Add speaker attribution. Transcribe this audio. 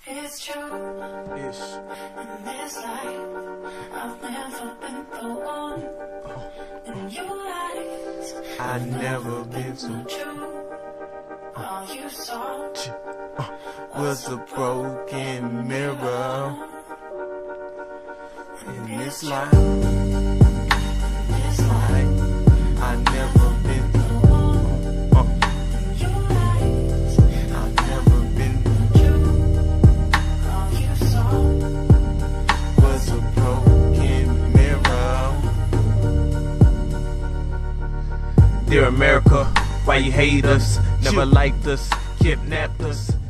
Speaker 1: It's true.
Speaker 2: Yes.
Speaker 1: In this life, I've never been the one. In your eyes,
Speaker 2: I've never been so
Speaker 1: true. All you saw
Speaker 2: was a broken mirror. In this life, I've never been the one.
Speaker 1: In your eyes,
Speaker 2: I've never been
Speaker 1: true. All you saw
Speaker 2: was a broken mirror. Dear America, why you hate us? Never liked us, kidnapped us.